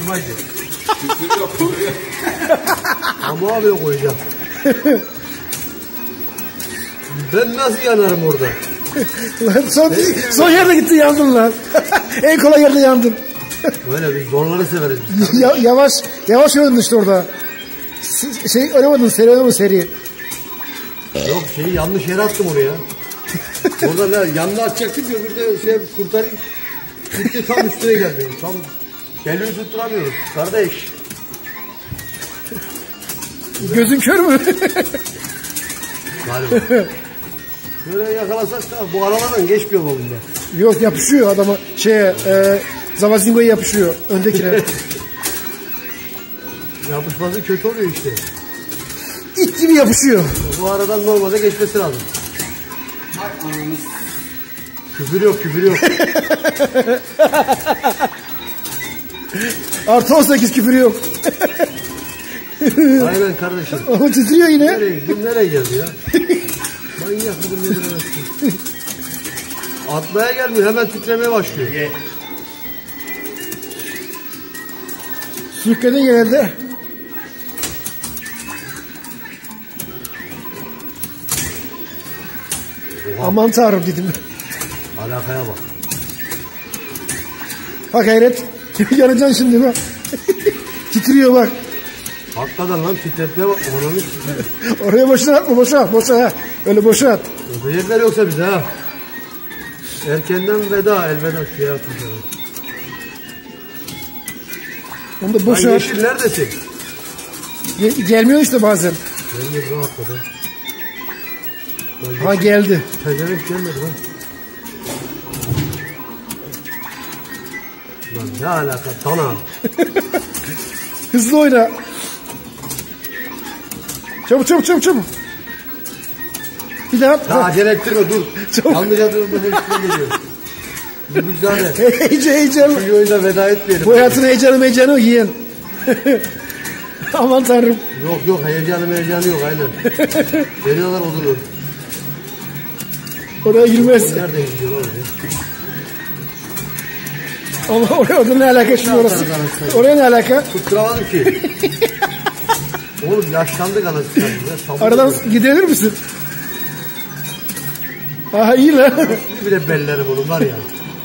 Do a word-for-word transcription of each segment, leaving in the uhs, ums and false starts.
Konuşmaydı. Küfür yok, küfür yok. Ama abi koyacağım. Ben nasıl yanarım orada? Lan son, son yerde gitti yandın lan. En kolay yerde yandın. Böyle biz zorları severiz biz. Ya, yavaş yavaş oynadın işte orada. Şey oynamadın, seri oynamadın seri. Yok şeyi yanlış yere attım oraya. Orada ne yanına atacaktım ki bir de şey kurtarayım. Gitti tam üstüne geldi. Tam belini tutturamıyoruz kardeş. Gözün kör mü? Galiba. Böyle yakalasak da bu aralardan geçmiyor mu bunda? Yok yapışıyor adama şeye e, Zavazingo'ya yapışıyor öndekine. Yapışması kötü oluyor işte. İt gibi yapışıyor. Bu aradan normalde geçmesi lazım. Küfür yok, küfür yok. Artı on sekiz küfür yok. Aynen kardeşim. Ama titriyor yine. Nereye, bu nereye geldi ya? Manyak bugün nedir anasını? Atmaya gelmiyor, hemen titremeye başlıyor. Sürükledin genelde. Oha. Aman tanrım dedim. Alakaya bak. Bak hayret. Yanacaksın şimdi bak. Titriyor bak. Hakikaten lan titretmeye bak. Oraya boşuna atma, boşa at, boşa ha. Öyle boşa at. Öpecekler yoksa bize ha. Erkenden veda, elveda suya atacağım. Onu da boşa Ay at. Yeşil neredesin? Ge gelmiyor işte bazen. Gelmedi lan hakikaten. Ha geldi. Tezenek gelmedi lan. Lan ne alaka dana. Hızlı oyna. Çabuk çabuk çabuk çabuk. Bir daha. Ya acele ettirme dur. Çabuk. Yanlış adımda hepsine geliyor. Bu güzel. Heyecan heyecan. Şu oyunda veda etmeyelim. Bu hayatın heyecanı heyecanı yiyen. Aman tanrım. Yok yok heyecanı heyecanı yok aynen. Veriyorlar odunu. Oraya girmez. Nereden gidiyor oraya? Ama oraya orada ne alaka şimdi orası? Oraya ne alaka? Tutturamadım ki. Oğlum yaşlandık anasını satayım. Aradan gidebilir misin? Aha iyi lan. Bir de bellerim onun var ya.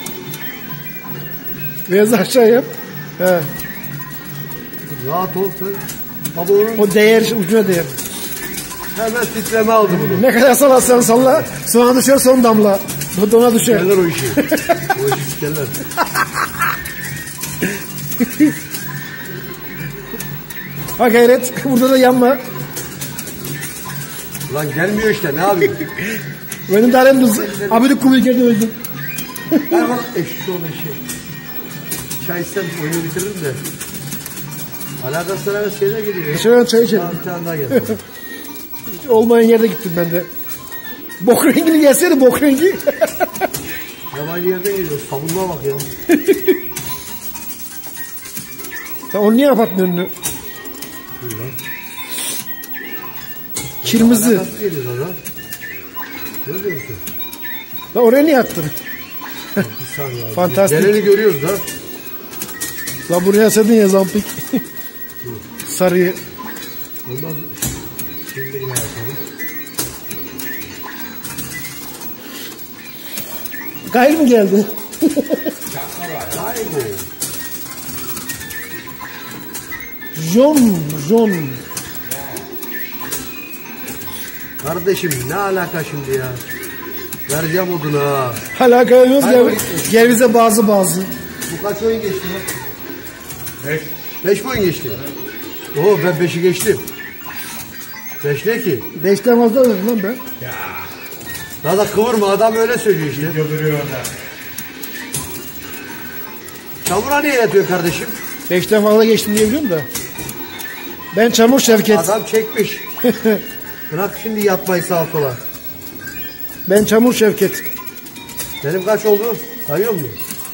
Biraz aşağı yap. He. Rahat ol sen. Baba onun O değer ucuna değer. hemen titreme aldı bunu. Ne kadar sallarsan salla. Sonra düşer son damla. Dona düşer. Sikerler o işi. O işi sikerler. Ha gayret. Burada da yanma. Lan gelmiyor işte ne yapayım? Benim de alem düz. Abidik kumulkerde öldüm. Ben bak eşit oldu işi. Çay istem oyunu bitiririm de. Alakası alakası şeyler geliyor. Şöyle çay içelim. Daha bir tane daha geldi. Hiç olmayan yerde gittim ben de. Bok rengini gelseydi bok rengi. Yabancı yerden geliyor. Sabunluğa bak ya. Sen onu niye kapattın önünü? Kırmızı. Nasıl geliyor lan? Görüyor musun? Lan oraya niye attın? Bir saniye abi. Fantastik. Geleni görüyoruz da. Lan buraya sedin ya zampik. Sarıyı. Ondan şimdi ne yapalım? Gayrı mı geldi? Kaybo. John, John. Kardeşim ne alaka şimdi ya? Vereceğim odunu ha. Alaka yok Hayır, gel, hayır. gel bize bazı bazı. Bu kaç oyun geçti lan? Beş. Beş mi oyun geçti? Oo ben beşi geçtim. Beş ne ki? Beşten fazla oynadım lan ben. Daha da kıvırma adam öyle söylüyor işte. Duruyor orada. Çamura niye yatıyor kardeşim? Beşten fazla geçtim diye biliyorum da. Ben Çamur Şevket. Adam çekmiş. Bırak şimdi yatmayı sağa sola. Ben Çamur Şevket. Benim kaç oldu? Sayıyor musun?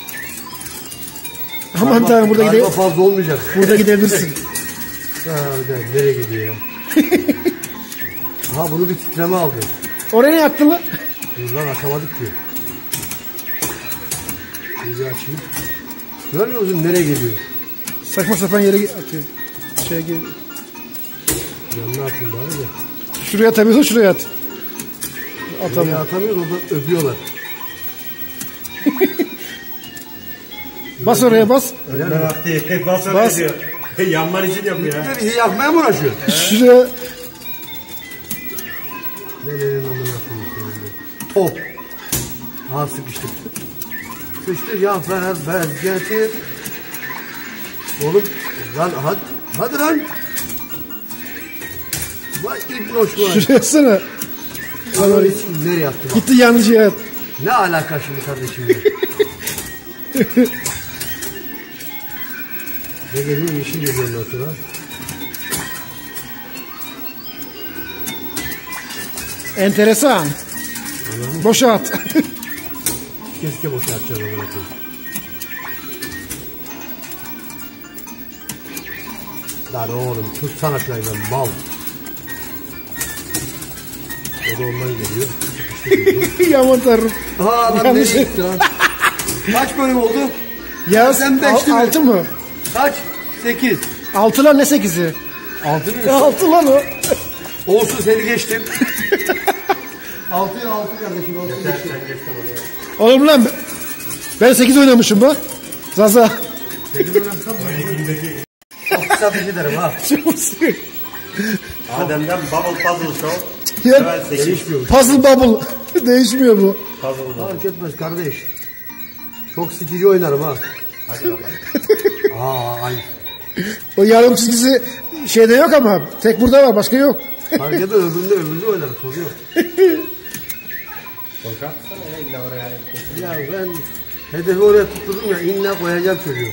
Aman tanrım burada Galiba gidelim. fazla olmayacak. Burada gidebilirsin. Ha, nereye gidiyor ya? Aha bunu bir titreme aldı. Oraya ne attın lan? Dur lan açamadık ki. Bir açayım. Görmüyor musun nereye geliyor? Saçma sapan yere atıyor. Şeye gel. Yanına atayım bari de. Şuraya atabiliyorsan şuraya at. Buraya Atamıyor. atamıyoruz, orada öpüyorlar. Bas oraya bas. Öyle vakti bas öyle Bas. diyor. Yanlar için yapıyor ha. Bizi yakmaya mı uğraşıyor? Şuraya Nerenin amına koyayım. Top. Ha sıkıştık. Sıkıştık ya beraber getir. Oğlum lan hadi, hadi lan. Vay İbnoş var. şuraya atsana. Lan hiç nereye attı bak. Gitti yanlış yere at. Ne alaka şimdi kardeşim ya? Ne geliyor? Yeşil geliyor ondan sonra. Enteresan. Boşa at. Keşke boşa atacağım amına koyayım. Lan oğlum tutsana şuraydan mal. O da ondan geliyor. Sıkıştı geliyor. Yaman tanrım. Aa adam Yanlış. nereye gitti lan? Kaç bölüm oldu? Ya Sen beşti mi? altı mı? Kaç? Sekiz. Altı lan ne sekizi? Altı mı? Altı lan o. Olsun seni geçtim. Altı ile altı kardeşim. Olsun geçtim. Oğlum lan ben sekiz oynamışım bak. Zaza. Sekiz oynamışsam çok kısa bir şey derim ha. Adem'den Bubble Puzzle Show. Ya, Ben sekiz. Değişmiyor. puzzle bubble. Değişmiyor bu. Puzzle Bubble. Fark etmez kardeş. Çok sikici oynarım ha. Hadi bakalım. Aa ay. O yarım çizgisi şeyde yok ama. Tek burada var başka yok. Fark etmez öbüründe öbüründe oynarım soruyor. Boşaltsana ya illa oraya. Ya ben hedefi oraya tutturdum ya illa koyacağım çocuğu.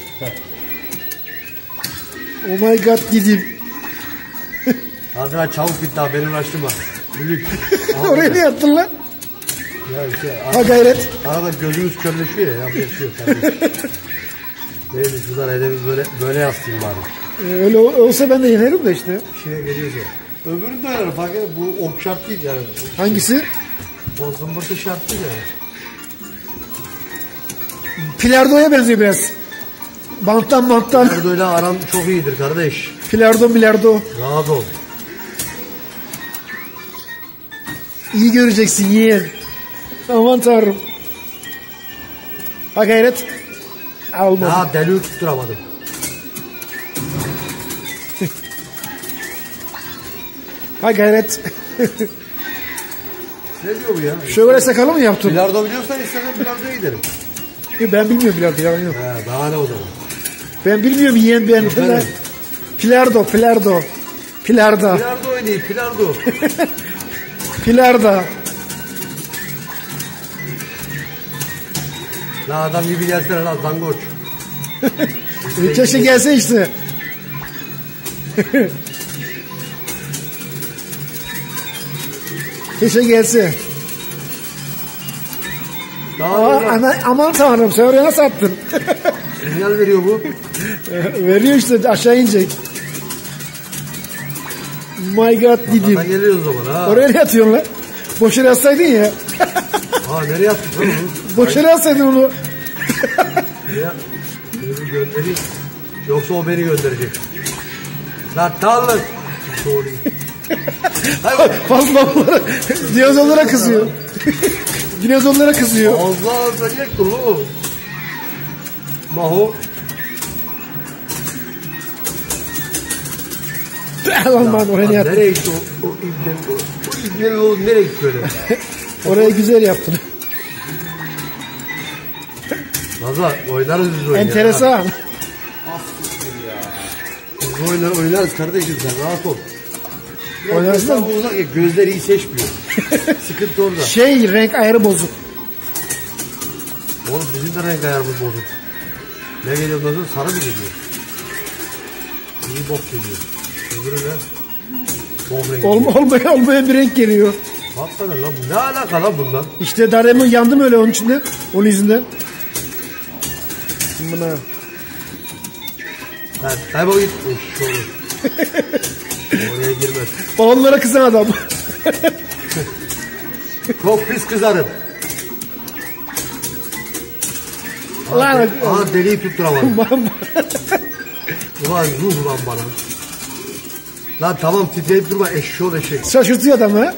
Oh my god gideyim. Hadi lan çabuk git daha beni uğraştırma. Lülük. Oraya ne yaptın lan? Ya işte Ha gayret. arada gözümüz körleşiyor ya. Yapacak bir şey yok kardeşim. Neyse şuradan hedefi böyle, böyle yaslayayım bari. Ee, öyle ol- olsa ben de yenerim de işte. Bir şeye geliyorsa. Öbürünü de oynarım fark etmez. Bu ok şart değil yani. Hangisi? O zımbırtı şart değil yani. Pilardo'ya benziyor biraz. Banttan banttan. Erdo'yla aram çok iyidir kardeş. Pilardo milardo. Rahat ol. İyi göreceksin yeğen. Aman tanrım. Ha gayret. Olmadı. Daha deliği tutturamadım. Ha gayret. Ne diyor bu ya? Şöyle sakalı mı yaptın? Bilardo biliyorsan istesen bilardoya giderim. Ben bilmiyorum bilardo yalan yok. He daha ne o zaman? Ben bilmiyorum yeğen ben. Efendim? Pilardo, pilardo. Pilarda. Bilardo oynayayım bilardo. Pilarda. La adam gibi gelsene lan zangoç. E, Keşke gelse işte. Keşke gelse. Daha Aa, böyle ana, aman tanrım sen oraya nasıl attın? sinyal veriyor bu. Veriyor işte aşağı inecek. My god Bana dedim. geliyor o zaman ha. Oraya ne atıyorsun lan? Boş yere atsaydın ya. Ha nereye attık lan onu? Boş yere atsaydın onu. Ya beni göndereyim. Yoksa o beni gönderecek. Lan dağılın. Doğru. Hayır. Fazla onlara, dinozorlara kızıyor. Dinozorlara kızıyor. Allah ölecek dur oğlum. Maho. Lan lan oraya ne Lan yaptın? nereye gitti o, o ibne? O, o ibne o nereye gitti öyle? Oraya güzel yaptın. Nazar oynarız biz oyunu. Enteresan. Ya. Biz bu oyunları oynarız kardeşim sen rahat ol. Biraz Oynarsın mesafe mı? uzak ya gözleri iyi seçmiyor. Sıkıntı orada. Şey renk ayarı bozuk. Oğlum bizim de renk ayarımız bozuk. Ne geliyor ondan sonra sarı mı geliyor? İyi bok geliyor. Öbürü ne? Bok rengi. Olma, olmayan, olmayan bir renk geliyor. Hakikaten lan ne alaka lan bundan? İşte Daremon yandım öyle onun içinde. Onun yüzünden. Buna. Ha, kaybol git. Eş olur. Oraya girmez. Balonlara kızan adam. Çok pis kızarım. Lan. Aha deliği tutturamadım. Ulan ruh lan bana. Lan tamam titreyip durma eşşoğlu eşek. Şaşırtıyor adamı.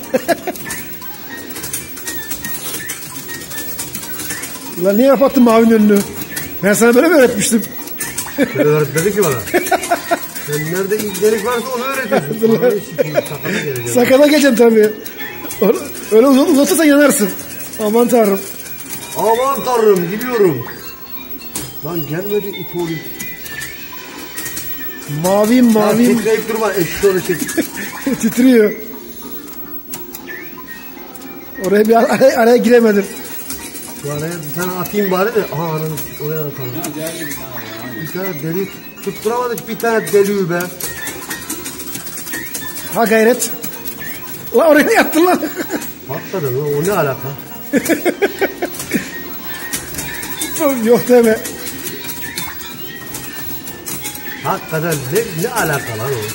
Lan niye kapattın mavinin önünü? Ben sana böyle mi öğretmiştim? Öyle öğretmedi ki bana. Sen nerede ilgilenik varsa onu öğretiyorsun. Bana ne sikiyim, sakata geleceğim. Sakata geleceksin tabii. Öyle uzat, uzatırsan yanarsın. Aman tanrım. Aman tanrım gidiyorum. Lan gelmedi it oğlu. Maviyim Lan maviyim. titreyip durma eşşoğlu eşek. Titriyor. Oraya bir araya, araya giremedim. Şu araya bir tane atayım bari de. Aha ananı oraya atalım. Bir tane deli tutturamadık bir tane deliği be. Ha gayret. Ulan oraya ne yaptın lan? Patladı lan o ne alaka? Yok deme. Hakikaten ne, ne alaka lan o?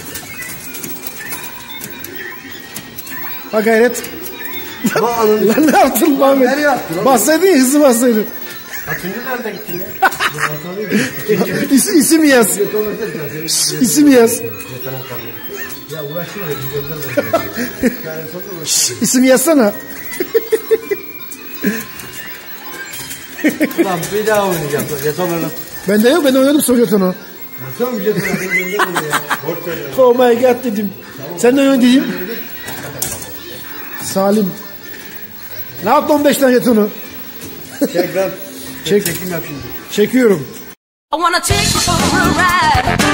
Ha gayret. Ama ananı Lan ne yaptın Muhammed? nereye attın lan? Bassaydın ya, hızlı bassaydın. Atınca nerede gittin ya? İs, isim yaz. İsim yaz. Ya uğraşma da bir gönderme. Yani sonra Şş, İsim yazsana. Ulan bir daha oynayacağım. Yeter lan. Bende yok, ben oynadım Sovyetonu. Nasıl bir şey sana gönderme ya? Boş ver ya. Oh my god dedim. Sen de oyna diyeyim. Salim. Ne yaptın on beş tane jetonu? Çek lan. Çek. Çekim yap şimdi. Çekiyorum. I wanna take you for a ride.